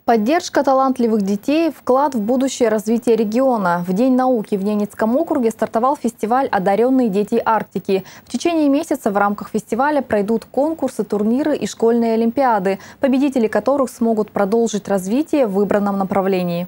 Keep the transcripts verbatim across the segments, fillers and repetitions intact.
Поддержка талантливых детей – вклад в будущее развитие региона. В День науки в Ненецком округе стартовал фестиваль «Одаренные дети Арктики». В течение месяца в рамках фестиваля пройдут конкурсы, турниры и школьные олимпиады, победители которых смогут продолжить развитие в выбранном направлении.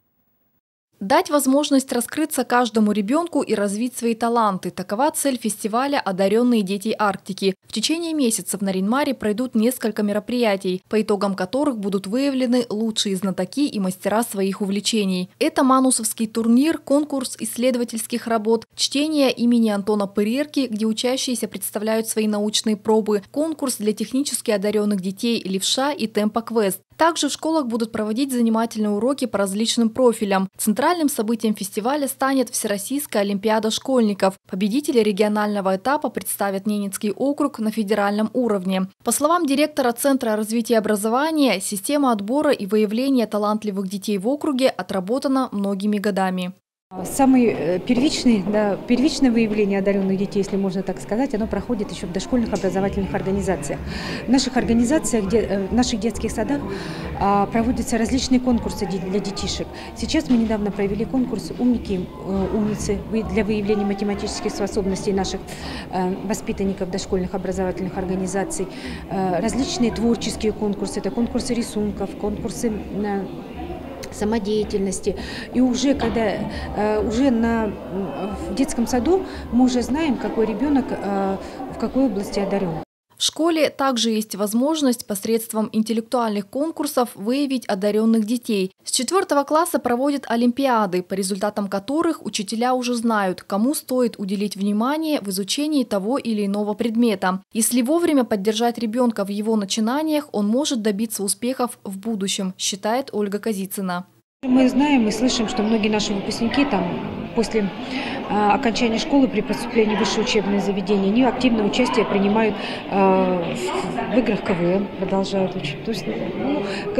Дать возможность раскрыться каждому ребенку и развить свои таланты – такова цель фестиваля «Одаренные дети Арктики». В течение месяца в Нарьян-Маре пройдут несколько мероприятий, по итогам которых будут выявлены лучшие знатоки и мастера своих увлечений. Это манусовский турнир, конкурс исследовательских работ, чтение имени Антона Пырерки, где учащиеся представляют свои научные пробы, конкурс для технически одаренных детей «Левша» и «Темпо-квест». Также в школах будут проводить занимательные уроки по различным профилям. Центральным событием фестиваля станет Всероссийская олимпиада школьников. Победители регионального этапа представят Ненецкий округ на федеральном уровне. По словам директора Центра развития образования, система отбора и выявления талантливых детей в округе отработана многими годами. Самое первичное, да, первичное выявление одаренных детей, если можно так сказать, оно проходит еще в дошкольных образовательных организациях. В наших организациях, где, в наших детских садах а, проводятся различные конкурсы для детишек. Сейчас мы недавно провели конкурс «Умники, умницы» для выявления математических способностей наших а, воспитанников дошкольных образовательных организаций. А, различные творческие конкурсы, это конкурсы рисунков, конкурсы а, самодеятельности. И уже когда э, уже на, в детском саду мы уже знаем, какой ребенок э, в какой области одарен. В школе также есть возможность посредством интеллектуальных конкурсов выявить одаренных детей. С четвертого класса проводят олимпиады, по результатам которых учителя уже знают, кому стоит уделить внимание в изучении того или иного предмета. Если вовремя поддержать ребенка в его начинаниях, он может добиться успехов в будущем, считает Ольга Козицына. Мы знаем и слышим, что многие наши выпускники там после а, окончания школы при поступлении в высшее учебное заведение, они активное участие принимают а, в, в играх ка вэ эм, продолжают учить. То есть, ну,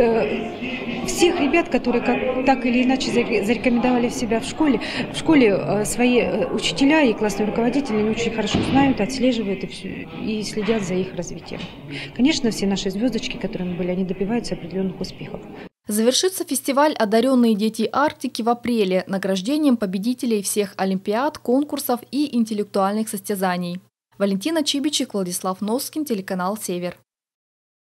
к, всех ребят, которые как, так или иначе зарекомендовали себя в школе, в школе а, свои учителя и классные руководители они очень хорошо знают, отслеживают и, все, и следят за их развитием. Конечно, все наши звездочки, которые мы были, они добиваются определенных успехов. Завершится фестиваль «Одаренные дети Арктики» в апреле награждением победителей всех олимпиад, конкурсов и интеллектуальных состязаний. Валентина Чибичек, Владислав Носкин, телеканал «Север».